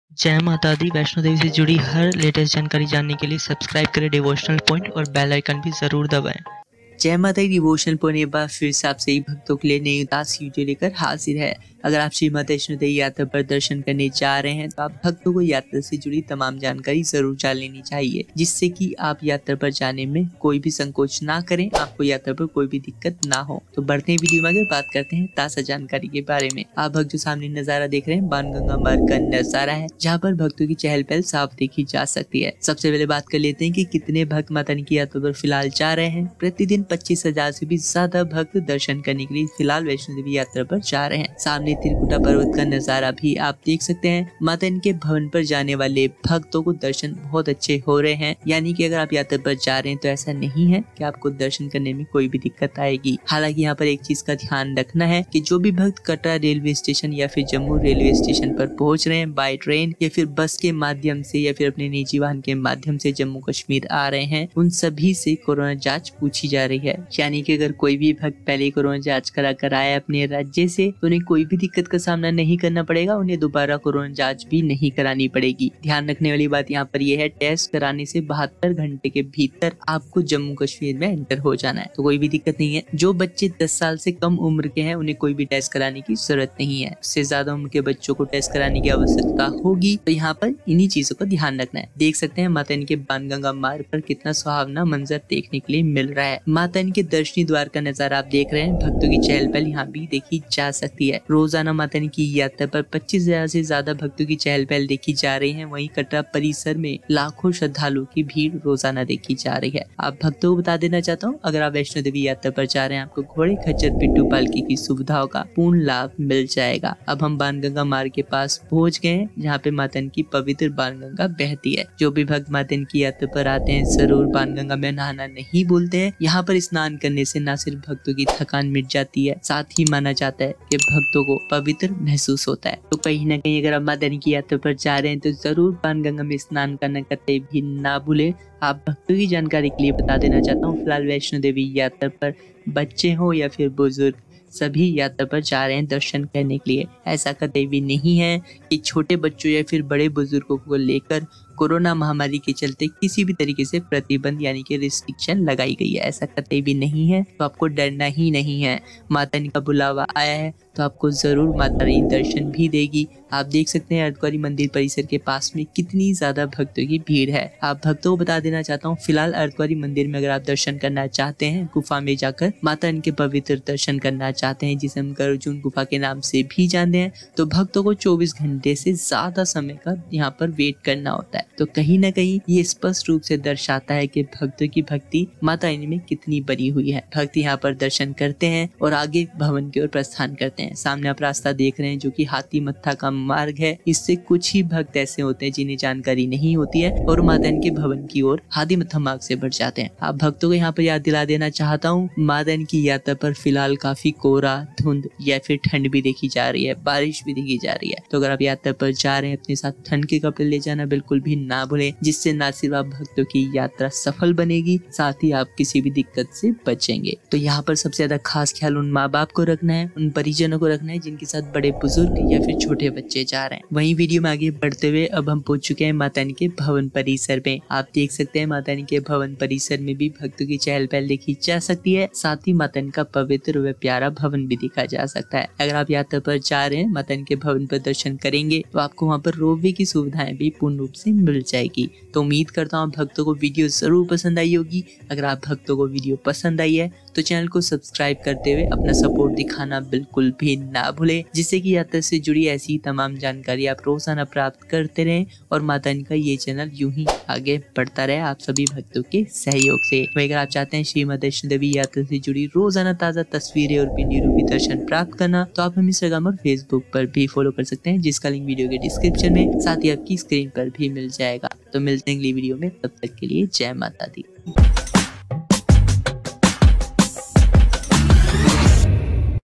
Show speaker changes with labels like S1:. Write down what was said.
S1: जय माता दी। वैष्णो देवी से जुड़ी हर लेटेस्ट जानकारी जानने के लिए सब्सक्राइब करें डिवोशनल पॉइंट और बेल आइकन भी ज़रूर दबाएं।
S2: जय माता दी डिवोशनल पॉइंट एक बार फिर से आप सभी भक्तों के लिए नई उदास वीडियो लेकर हाजिर है। अगर आप श्री माता वैष्णो देवी यात्रा पर दर्शन करने जा रहे हैं तो आप भक्तों को यात्रा से जुड़ी तमाम जानकारी जरूर जान लेनी चाहिए, जिससे कि आप यात्रा पर जाने में कोई भी संकोच ना करें, आपको यात्रा पर कोई भी दिक्कत ना हो। तो बढ़ते हैं वीडियो में, आगे बात करते हैं ताज़ा जानकारी के बारे में। आप भक्त जो सामने नजारा देख रहे हैं बाणगंगा मार्ग का नजारा है, जहाँ पर भक्तों की चहल पहल साफ देखी जा सकती है। सबसे पहले बात कर लेते हैं कि कितने भक्त माता रानी की यात्रा पर फिलहाल जा रहे हैं। प्रतिदिन 25,000 से भी ज्यादा भक्त दर्शन करने के लिए फिलहाल वैष्णो देवी यात्रा पर जा रहे हैं। सामने त्रिकुटा पर्वत का नजारा भी आप देख सकते हैं। माता रानी के भवन पर जाने वाले भक्तों को दर्शन बहुत अच्छे हो रहे हैं, यानी कि अगर आप यात्रा पर जा रहे हैं तो ऐसा नहीं है कि आपको दर्शन करने में कोई भी दिक्कत आएगी। हालांकि यहाँ पर एक चीज का ध्यान रखना है कि जो भी भक्त कटरा रेलवे स्टेशन या फिर जम्मू रेलवे स्टेशन पर पहुंच रहे हैं बाय ट्रेन या फिर बस के माध्यम से या फिर अपने निजी वाहन के माध्यम से जम्मू कश्मीर आ रहे हैं, उन सभी से कोरोना जाँच पूछी जा रही है। यानी कि अगर कोई भी भक्त पहले कोरोना जाँच करा कर आया अपने राज्य से तो उन्हें कोई भी दिक्कत का सामना नहीं करना पड़ेगा, उन्हें दोबारा कोरोना जांच भी नहीं करानी पड़ेगी। ध्यान रखने वाली बात यहाँ पर यह है, टेस्ट कराने से 72 घंटे के भीतर आपको जम्मू कश्मीर में एंटर हो जाना है, तो कोई भी दिक्कत नहीं है। जो बच्चे 10 साल से कम उम्र के हैं उन्हें कोई भी टेस्ट कराने की जरूरत नहीं है। उससे ज्यादा उम्र के बच्चों को टेस्ट कराने की आवश्यकता होगी, तो यहाँ पर इन्हीं चीजों का ध्यान रखना है। देख सकते हैं माता रानी के बाणगंगा मार्ग पर कितना सुहावना मंजर देखने के लिए मिल रहा है। माता रानी के दर्शनी द्वार का नजारा आप देख रहे हैं। भक्तों की चहल पहल यहाँ भी देखी जा सकती है। रोजाना माता रानी की यात्रा पर 25,000 से ज्यादा भक्तों की चहल पहल देखी जा रही है। वहीं कटरा परिसर में लाखों श्रद्धालुओं की भीड़ रोजाना देखी जा रही है। आप भक्तों को बता देना चाहता हूँ, अगर आप वैष्णो देवी यात्रा पर जा रहे हैं आपको घोड़े खच्चर पिट्ठू पालकी की सुविधाओं का पूर्ण लाभ मिल जाएगा। अब हम बाणगंगा मार्ग के पास पहुँच गए हैं, जहाँ पे माता रानी की पवित्र बाणगंगा बहती है। जो भी भक्त माता रानी की यात्रा पर आते हैं जरूर बाणगंगा में नहाना नहीं भूलते हैं। यहाँ पर स्नान करने से न सिर्फ भक्तों की थकान मिट जाती है, साथ ही माना जाता है कि भक्तों को पवित्र महसूस होता है। तो कहीं ना कहीं अगर आप माता रानी की यात्रा पर जा रहे हैं तो जरूर बाणगंगा में स्नान करना करते भी ना भूले। आप भक्तों की जानकारी के लिए बता देना चाहता हूँ, फिलहाल वैष्णो देवी यात्रा पर बच्चे हो या फिर बुजुर्ग सभी यात्रा पर जा रहे हैं दर्शन करने के लिए। ऐसा कतई भी नहीं है कि छोटे बच्चों या फिर बड़े बुजुर्गों को लेकर कोरोना महामारी के चलते किसी भी तरीके से प्रतिबंध यानी कि रिस्ट्रिक्शन लगाई गई है, ऐसा कतई भी नहीं है। तो आपको डरना ही नहीं है। माता रानी का बुलावा आया है तो आपको जरूर माता रानी दर्शन भी देगी। आप देख सकते हैं अर्धकुंवारी मंदिर परिसर के पास में कितनी ज्यादा भक्तों की भीड़ है। आप भक्तों को बता देना चाहता हूँ, फिलहाल अर्धकुंवारी मंदिर में अगर आप दर्शन करना चाहते हैं, गुफा में जाकर माता रानी के पवित्र दर्शन करना चाहते हैं, जिसे हम गर्जुन गुफा के नाम से भी जानते हैं, तो भक्तों को 24 घंटे से ज्यादा समय का यहाँ पर वेट करना होता है। तो कहीं ना कहीं ये स्पष्ट रूप से दर्शाता है कि भक्तों की भक्ति माता रानी में कितनी बनी हुई है। भक्त यहाँ पर दर्शन करते हैं और आगे भवन की ओर प्रस्थान करते हैं। सामने आप रास्ता देख रहे हैं जो कि हाथी मत्था का मार्ग है। इससे कुछ ही भक्त ऐसे होते हैं जिन्हें जानकारी नहीं होती है और माता रानी के भवन की ओर हाथी मत्था मार्ग से बढ़ जाते हैं। आप भक्तों को यहाँ पर याद दिला देना चाहता हूँ, माता रानी की यात्रा पर फिलहाल काफी कोहरा, धुंध या फिर ठंड भी देखी जा रही है, बारिश भी देखी जा रही है। तो अगर आप यात्रा पर जा रहे हैं अपने साथ ठंड के कपड़े ले जाना बिल्कुल भी ना भूलें, जिससे ना सिर्फ आप भक्तों की यात्रा सफल बनेगी, साथ ही आप किसी भी दिक्कत से बचेंगे। तो यहाँ पर सबसे ज्यादा खास ख्याल उन माँ बाप को रखना है, उन परिजनों को रखना है जिनके साथ बड़े बुजुर्ग या फिर छोटे बच्चे जा रहे हैं। वहीं वीडियो में आगे बढ़ते हुए अब हम पहुंच चुके हैं माता रानी के भवन परिसर में। आप देख सकते हैं माता रानी के भवन परिसर में भी भक्तों की चहल पहल देखी जा सकती है, साथ ही माता रानी का पवित्र व प्यारा भवन भी देखा जा सकता है। अगर आप यात्रा पर जा रहे हैं, माता रानी के भवन पर दर्शन करेंगे तो आपको वहाँ पर रोपवे की सुविधाएं भी पूर्ण रूप से मिल जाएगी। तो उम्मीद करता हूँ भक्तों को वीडियो जरूर पसंद आई होगी। अगर आप भक्तों को वीडियो पसंद आई है तो चैनल को सब्सक्राइब करते हुए अपना सपोर्ट दिखाना बिल्कुल भी ना भूले, जिससे कि यात्रा से जुड़ी ऐसी तमाम जानकारी आप रोजाना प्राप्त करते रहें और माता रानी का ये चैनल यूं ही आगे बढ़ता रहे आप सभी भक्तों के सहयोग से। वही अगर आप चाहते हैं श्री माता वैष्णो देवी यात्रा से जुड़ी रोजाना ताज़ा तस्वीरें और वीडियो रूपी दर्शन प्राप्त करना, तो आप हम इंस्टाग्राम और फेसबुक पर भी फॉलो कर सकते हैं, जिसका लिंक वीडियो के डिस्क्रिप्शन में साथ ही आपकी स्क्रीन पर भी मिल जाएगा। तो मिलते हैं अगली वीडियो में, तब तक के लिए जय माता दी।